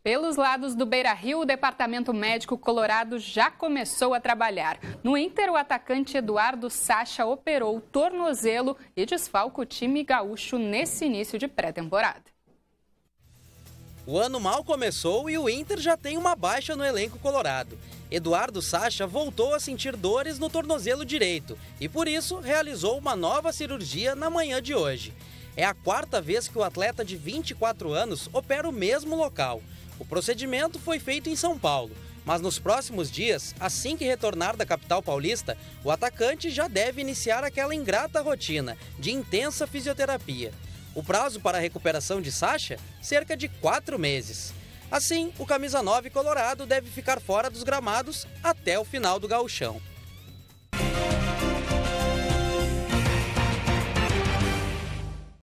Pelos lados do Beira-Rio, o Departamento Médico Colorado já começou a trabalhar. No Inter, o atacante Eduardo Sacha operou o tornozelo e desfalca o time gaúcho nesse início de pré-temporada. O ano mal começou e o Inter já tem uma baixa no elenco colorado. Eduardo Sacha voltou a sentir dores no tornozelo direito e, por isso, realizou uma nova cirurgia na manhã de hoje. É a quarta vez que o atleta de 24 anos opera o mesmo local. O procedimento foi feito em São Paulo, mas nos próximos dias, assim que retornar da capital paulista, o atacante já deve iniciar aquela ingrata rotina de intensa fisioterapia. O prazo para a recuperação de Sacha? Cerca de 4 meses. Assim, o camisa 9 colorado deve ficar fora dos gramados até o final do gauchão.